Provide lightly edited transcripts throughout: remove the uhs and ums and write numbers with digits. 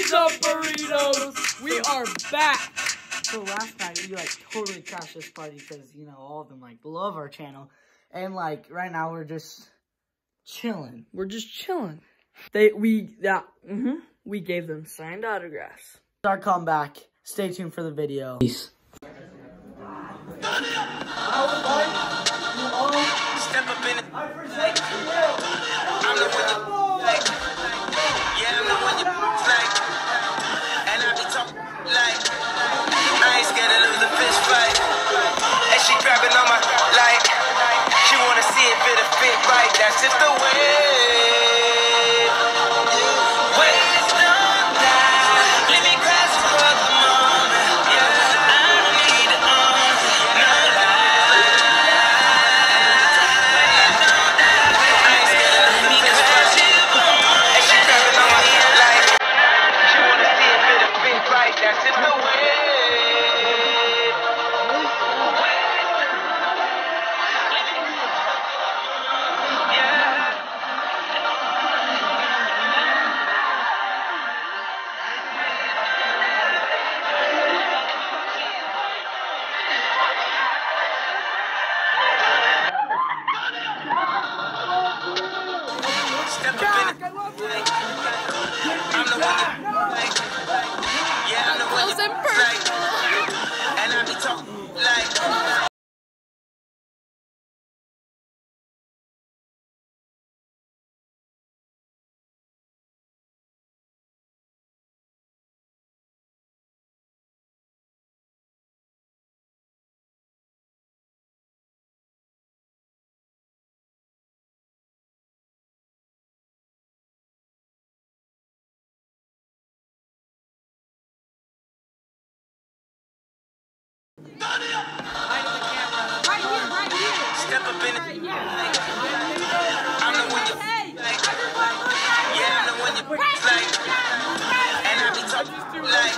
Pizza Burritos! We are back! So last night, we, totally crashed this party because, all of them, love our channel. And, right now, we're just chilling. We're just chilling. We gave them signed autographs. Our comeback. Stay tuned for the video. Peace. Step up in it. I'm the one you like. Yeah, I'm the one you like. And I be talking like I ain't scared to lose a fist fight. And she grabbing on my like. She wanna see if it'll fit right. That's just the way. Step up in it. I'm the one you like. Yeah, I'm the one you like. And I be talking like.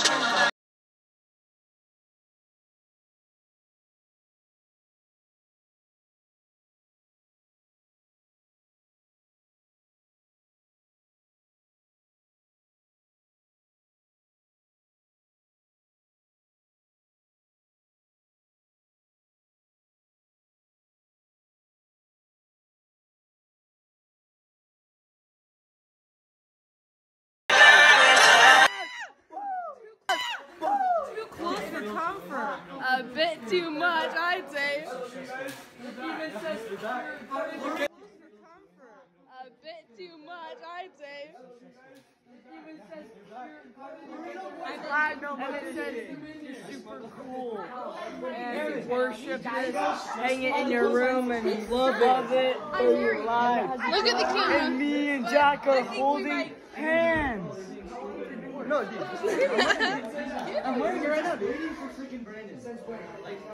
A bit too much, I'd say. A bit too much, I'd say. I'm glad nobody said you're super cool. And worship this, hang it in your room and love it for your life. Look at the camera. And me and Jack are holding hands. No, dude. I'm wearing it right now, dude.